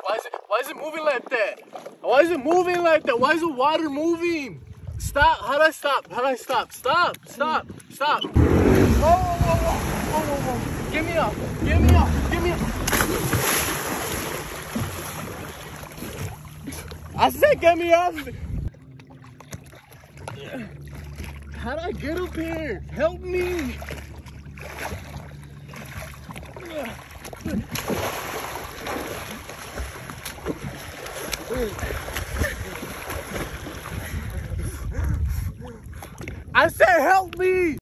Why is it moving like that? Why is it moving like that? Why is the water moving? Stop. How do I stop? How do I stop? Stop. Stop. Stop. Whoa. Get me up. Get me up. Get me up. I said get me up. How do I get up here? Help me. I said help me!